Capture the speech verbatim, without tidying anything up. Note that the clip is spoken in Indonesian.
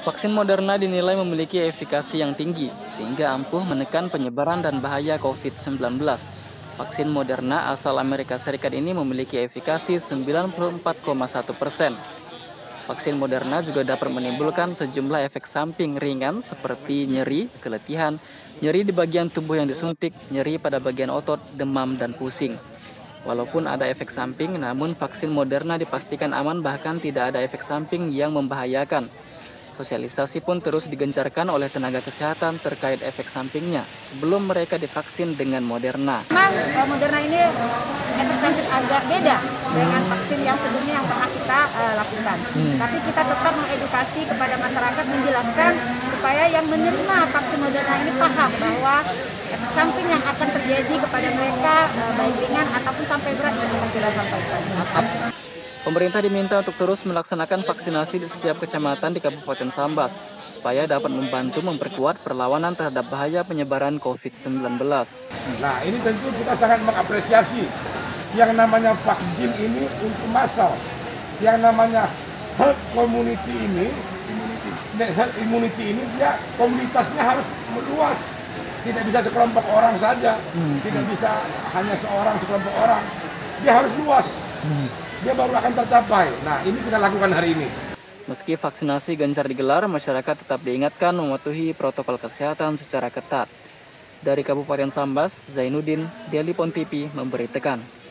Vaksin Moderna dinilai memiliki efikasi yang tinggi, sehingga ampuh menekan penyebaran dan bahaya covid sembilan belas. Vaksin Moderna asal Amerika Serikat ini memiliki efikasi sembilan puluh empat koma satu persen. Vaksin Moderna juga dapat menimbulkan sejumlah efek samping ringan seperti nyeri, keletihan, nyeri di bagian tubuh yang disuntik, nyeri pada bagian otot, demam, dan pusing. Walaupun ada efek samping, namun vaksin Moderna dipastikan aman bahkan tidak ada efek samping yang membahayakan. Sosialisasi pun terus digencarkan oleh tenaga kesehatan terkait efek sampingnya sebelum mereka divaksin dengan Moderna. Memang uh, Moderna ini efek samping agak beda dengan vaksin yang sebelumnya yang pernah kita uh, lakukan. Hmm. Tapi kita tetap mengedukasi kepada masyarakat, menjelaskan supaya yang menerima vaksin Moderna ini paham bahwa efek samping yang akan terjadi kepada mereka uh, baik ringan ataupun sampai berat yang kita sudah sampaikan. Pemerintah diminta untuk terus melaksanakan vaksinasi di setiap kecamatan di Kabupaten Sambas, supaya dapat membantu memperkuat perlawanan terhadap bahaya penyebaran covid sembilan belas. Nah, ini tentu kita sangat mengapresiasi yang namanya vaksin ini untuk massal. Yang namanya herd community ini, herd immunity ini, dia komunitasnya harus meluas. Tidak bisa sekelompok orang saja, hmm. tidak bisa hanya seorang, sekelompok orang. Dia harus luas. Hmm. Dia baru akan tercapai. Nah, ini kita lakukan hari ini. Meski vaksinasi gencar digelar, masyarakat tetap diingatkan mematuhi protokol kesehatan secara ketat. Dari Kabupaten Sambas, Zainuddin, Delipon T V memberitakan.